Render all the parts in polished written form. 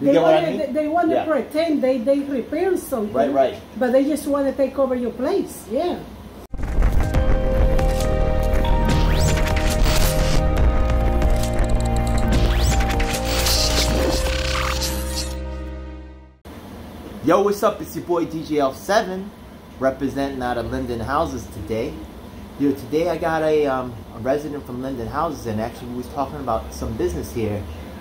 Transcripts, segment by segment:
You get what I mean? They want to pretend they repair something. Right. But they just want to take over your place. Yeah. Yo, what's up? It's your boy DJL7, representing out of Linden Houses today. Today I got a resident from Linden Houses, and actually we was talking about some business here.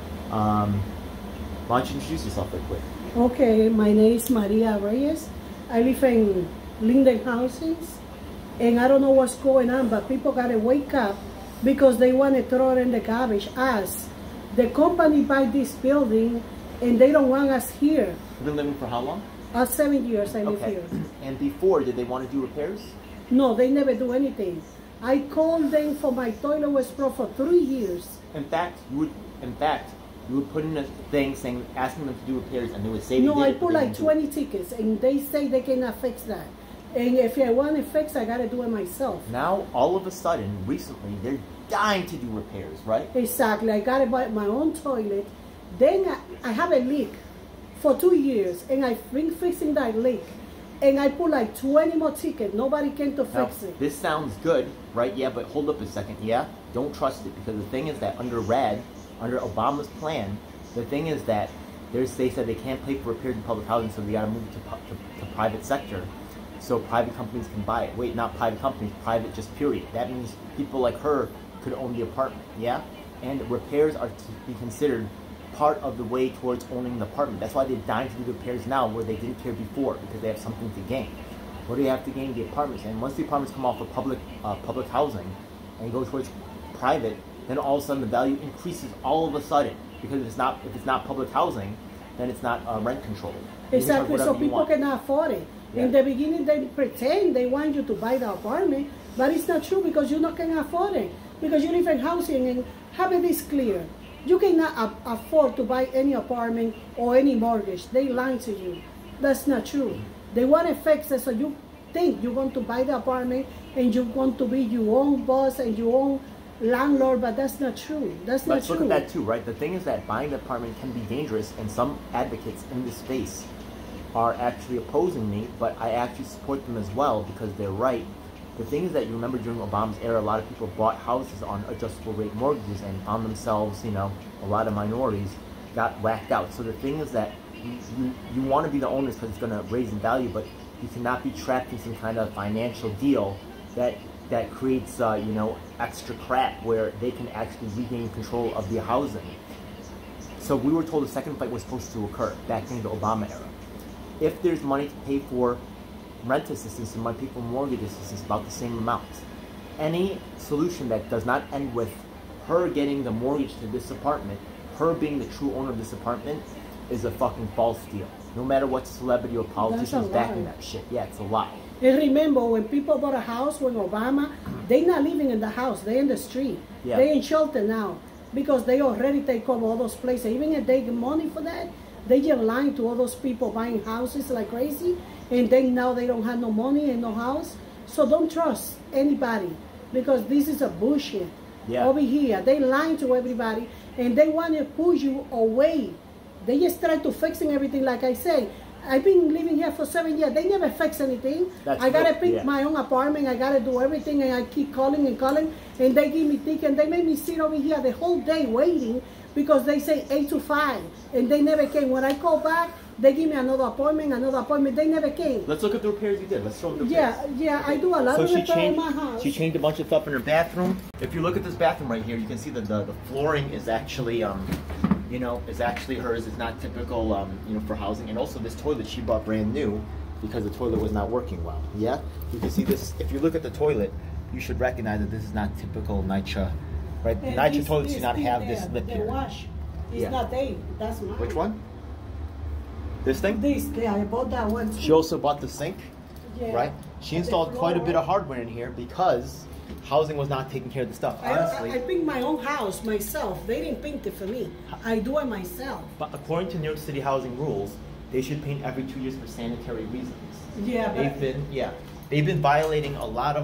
Why don't you introduce yourself real quick? Okay, my name is Maria Reyes. I live in Linden Houses, and I don't know what's going on, but people gotta wake up because they want to throw it in the garbage. Us, the company buy this building, and they don't want us here. You've been living for how long? 7 years I live here. And before, did they want to do repairs? No, they never do anything. I called them for my toilet was broke for 3 years. In fact, you would put in a thing saying, asking them to do repairs, and they would say no, I put like 20 tickets, and they say they cannot fix that. And if I want to fix, I gotta do it myself. Now, all of a sudden, recently, they're dying to do repairs, right? Exactly. I gotta buy my own toilet. Then I have a leak for 2 years, and I've been fixing that leak. And I put like 20 more tickets. Nobody came to fix it. This sounds good, right? Yeah, but hold up a second. Yeah, don't trust it, because the thing is that under Obama's plan, the thing is that they said they can't pay for repairs in public housing, so they got to move to private sector, so private companies can buy it. Wait, not private companies, private just period. That means people like her could own the apartment. Yeah, and repairs are to be considered part of the way towards owning the apartment. That's why they're dying to do repairs now where they didn't care before, because they have something to gain. What do you have to gain? The apartments. And once the apartments come off of public housing and go towards private, then all of a sudden the value increases all of a sudden, because if it's not public housing, then it's not rent controlled. Exactly, so people cannot afford it. Yeah. In the beginning they pretend they want you to buy the apartment, but it's not true, because you can afford it, because you live in housing. And have this clear. You cannot afford to buy any apartment or any mortgage. They lie to you. That's not true. They want to fix it, so you think you're going to buy the apartment and you're going to be your own boss and your own landlord, but that's not true. That's not true. Let's look at that too, right? The thing is that buying an apartment can be dangerous, and some advocates in this space are actually opposing me, but I actually support them as well, because they're right. The thing is that you remember during Obama's era, a lot of people bought houses on adjustable rate mortgages and found themselves, a lot of minorities got whacked out. So the thing is that you want to be the owners because it's going to raise in value, but you cannot be trapped in some kind of financial deal that creates, extra crap where they can actually regain control of the housing. So we were told the second fight was supposed to occur back in the Obama era. If there's money to pay for rent assistance and money to pay for mortgage assistance, about the same amount. Any solution that does not end with her getting the mortgage to this apartment, her being the true owner of this apartment, is a fucking false deal. No matter what celebrity or politician is backing that shit. Yeah, it's a lie. And remember, when people bought a house with Obama, they're not living in the house, they're in the street. Yeah. They're in shelter now, because they already take over all those places. Even if they get money for that, they just lying to all those people buying houses like crazy, and then now they don't have no money and no house. So don't trust anybody, because this is a bullshit. Yeah. Over here, they lying to everybody, and they want to push you away. They just try to fixing everything. Like I say, I've been living here for 7 years. They never fix anything. I gotta pick my own apartment. I gotta do everything, and I keep calling and calling, and they give me ticket, and they made me sit over here the whole day waiting, because they say 8 to 5, and they never came. When I call back, they give me another appointment. They never came. Let's look at the repairs you did. Let's show them the repairs. Yeah, I do a lot of repairs in my house. She changed a bunch of stuff in her bathroom. If you look at this bathroom right here, you can see that the flooring is actually, is actually hers. It's not typical, for housing. And also this toilet she bought brand new, because the toilet was not working well. Yeah? You can see this. If you look at the toilet, you should recognize that this is not typical NYCHA. Right? NYCHA toilets do not have this lip here. The wash is not there. That's mine. Which one? This thing? I bought that one too. She also bought the sink, right? She installed quite a bit of hardware in here because housing was not taking care of the stuff. Honestly, I paint my own house myself. They didn't paint it for me. I do it myself. But according to New York City housing rules, they should paint every 2 years for sanitary reasons. Yeah, they've been violating a lot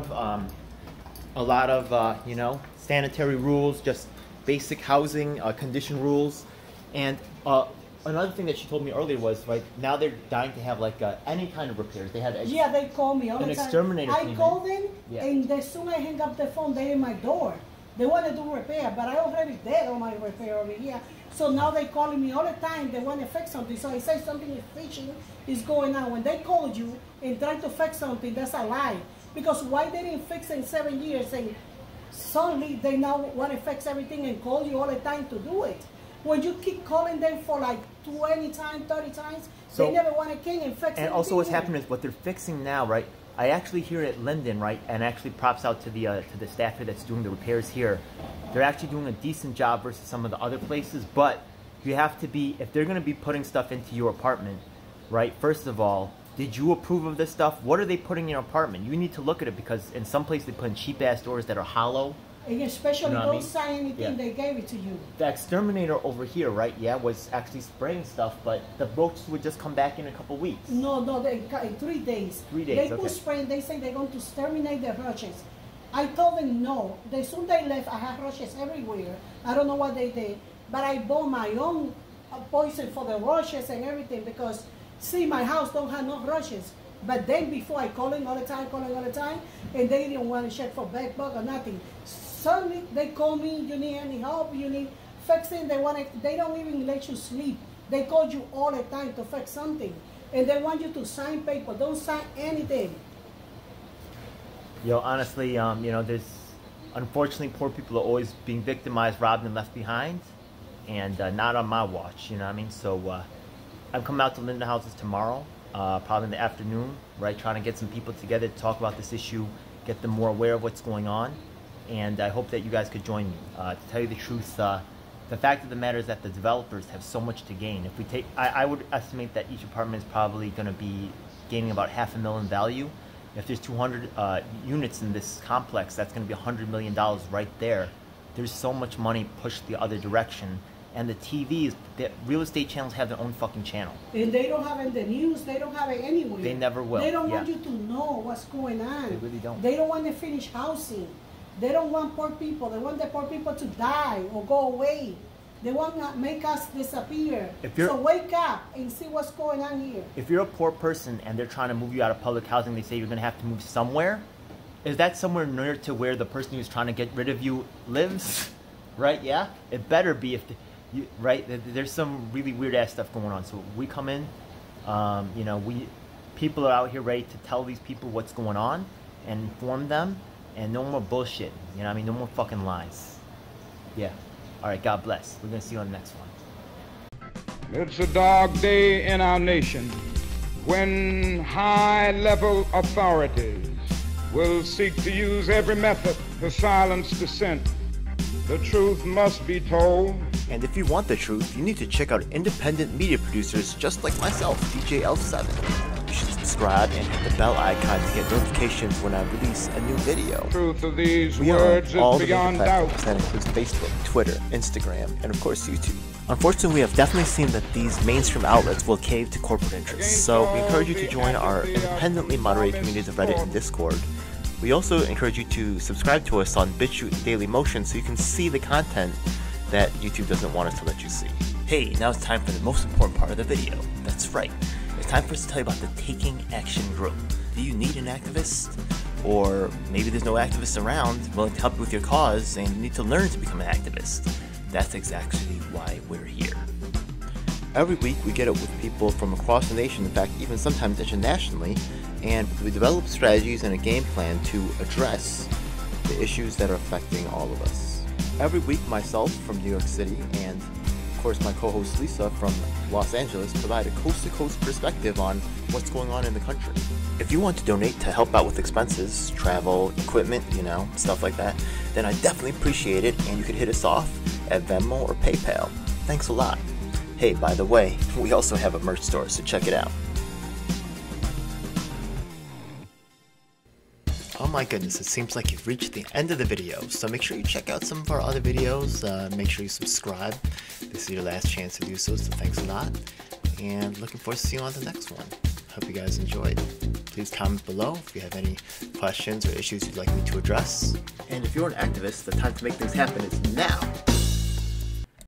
of sanitary rules, just basic housing condition rules, and another thing that she told me earlier was like now they're dying to have like any kind of repairs. They have yeah, they call me all the time. An exterminator. I call them, and as soon as I hang up the phone, they're in my door. They want to do repair, but I already did all my repair over here. So now they calling me all the time. They want to fix something. So I say something is fishing is going on. When they called you and try to fix something, that's a lie. Because why they didn't fix in 7 years and suddenly they now want to fix everything and call you all the time to do it? When you keep calling them for like 20 times, 30 times, so, they never want to come and fix it. And also what's happening is what they're fixing now, right? I actually hear at Linden, right, and actually props out to the staff here that's doing the repairs here. They're actually doing a decent job versus some of the other places, but you have to be, if they're going to be putting stuff into your apartment, right, first of all, did you approve of this stuff? What are they putting in your apartment? You need to look at it because in some places they put in cheap-ass doors that are hollow. And especially don't sign anything, they gave it to you. The exterminator over here, right, was actually spraying stuff, but the roaches would just come back in a couple weeks. No, 3 days. 3 days, They put spray and they say they're going to exterminate the roaches. I told them no. As soon as they left, I had roaches everywhere. I don't know what they did, but I bought my own poison for the roaches and everything because, see, my house don't have no roaches. But then before I calling all the time, and they didn't want to check for bed bug or nothing. Suddenly they call me, you need any help, you need fixing, they don't even let you sleep. They call you all the time to fix something. And they want you to sign paper, don't sign anything. Yo, honestly, you know, there's, unfortunately, poor people are always being victimized, robbed, and left behind. And not on my watch, you know what I mean? So I'm coming out to Linden Houses tomorrow, probably in the afternoon, right? Trying to get some people together to talk about this issue, get them more aware of what's going on. And I hope that you guys could join me. To tell you the truth, the fact of the matter is that the developers have so much to gain. If we take, I would estimate that each apartment is probably going to be gaining about $500,000 value. If there's 200 units in this complex, that's going to be $100 million right there. There's so much money pushed the other direction. And the TVs, the real estate channels have their own fucking channel. And they don't have it in the news, they don't have it anywhere. They never will. They don't want you to know what's going on. They really don't. They don't want to finish housing. They don't want poor people. They want the poor people to die or go away. They want to make us disappear. So wake up and see what's going on here. If you're a poor person and they're trying to move you out of public housing, they say you're going to have to move somewhere. Is that somewhere near to where the person who's trying to get rid of you lives? Right? Yeah? It better be if... right? There's some really weird ass stuff going on. So we come in, you know, people are out here ready to tell these people what's going on and inform them. And no more bullshit, you know what I mean? No more fucking lies. Yeah. Alright, God bless. We're going to see you on the next one. It's a dark day in our nation when high-level authorities will seek to use every method to silence dissent. The truth must be told. And if you want the truth, you need to check out independent media producers just like myself, DJ L7. You should subscribe and hit the bell icon to get notifications when I release a new video. Truth of these we words are on all is the beyond major doubt. platforms. That includes Facebook, Twitter, Instagram, and of course YouTube. Unfortunately, we have definitely seen that these mainstream outlets will cave to corporate interests, so we encourage you to join our independently moderated communities of Reddit and Discord. We also encourage you to subscribe to us on BitChute and Daily Motion so you can see the content that YouTube doesn't want us to let you see. Hey, now it's time for the most important part of the video. That's right. It's time for us to tell you about the Taking Action Group. Do you need an activist? Or maybe there's no activists around willing to help you with your cause and you need to learn to become an activist. That's exactly why we're here. Every week we get up with people from across the nation, in fact even sometimes internationally, and we develop strategies and a game plan to address the issues that are affecting all of us. Every week myself from New York City and of course my co-host Lisa from Los Angeles provide a coast-to-coast perspective on what's going on in the country. If you want to donate to help out with expenses, travel, equipment, you know, stuff like that, then I definitely appreciate it and you can hit us off at Venmo or PayPal. Thanks a lot. Hey, by the way, we also have a merch store, so check it out. Oh my goodness, it seems like you've reached the end of the video, so make sure you check out some of our other videos, make sure you subscribe. This is your last chance to do so thanks a lot, and looking forward to seeing you on the next one. Hope you guys enjoyed. Please comment below if you have any questions or issues you'd like me to address. And if you're an activist, the time to make things happen is now!